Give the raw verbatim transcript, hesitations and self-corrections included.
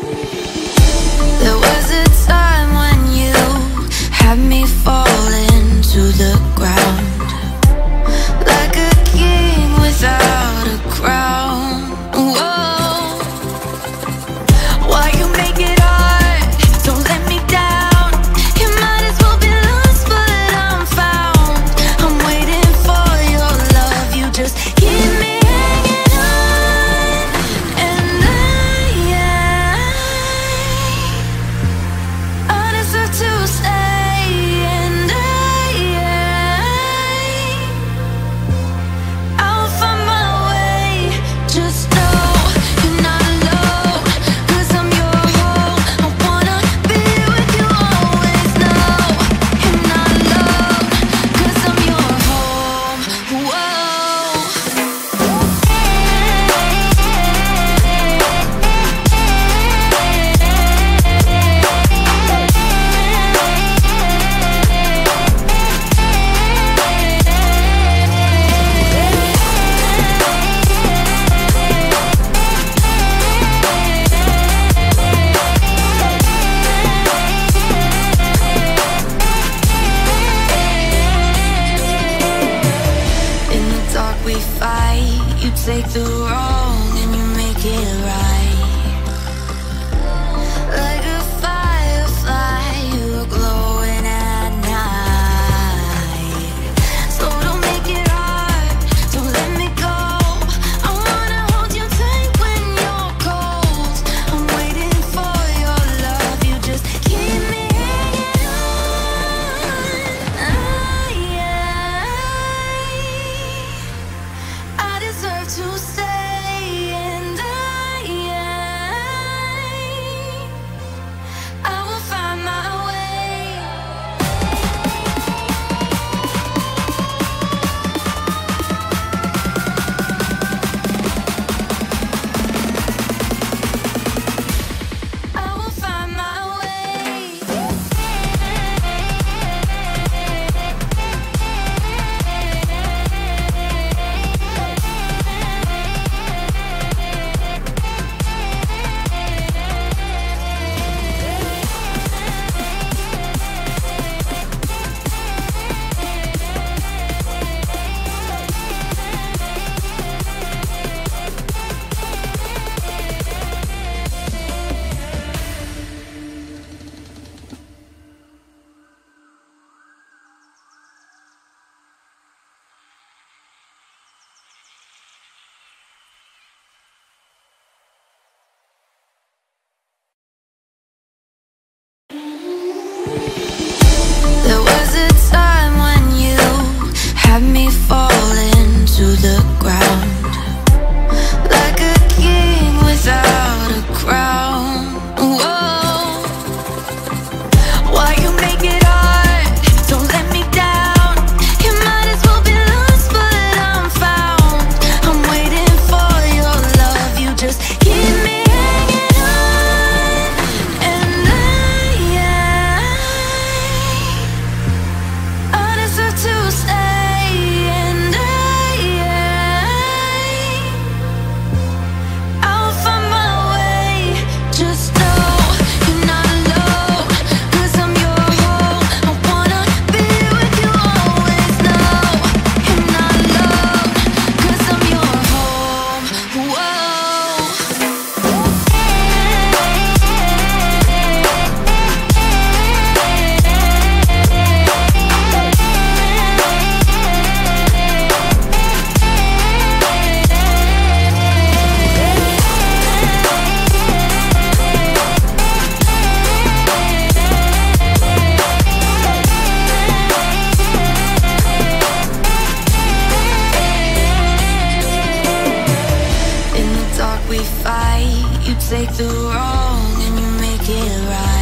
There was a time when you had me falling to the ground, like a king without a crown. Whoa. Why you make it hard? Don't let me down. You might as well be lost, but I'm found. I'm waiting for your love. You just keep me hanging on. And I, I deserve to stay. And I, I'll find my way. Just know you're not alone, 'cause I'm your home. I wanna be with you always. Know you're not alone, 'cause I'm your home. Whoa. In the dark we fight. You take the wrong and you make it right. Like a firefly, you are glowing at night. So don't make it hard, don't let me go. I wanna hold you tight when you're cold. I'm waiting for your love. You just keep me hanging on. I, I deserve to stay. And I, I will find my way. I will find my way. There was a time when you had me falling to the ground, like a king without a crown. Whoa. Why you make it hard? Don't let me down. You might as well be lost, but I'm found. I'm waiting for your love. You just keep me hanging on. And I, I deserve to stay. And I, I'll find my way. Just know you're not alone, 'cause I'm your home. I wanna be with you always. Know you're not alone, 'cause I'm your home. Whoa. In the dark we fight. You take the wrong and you make it right.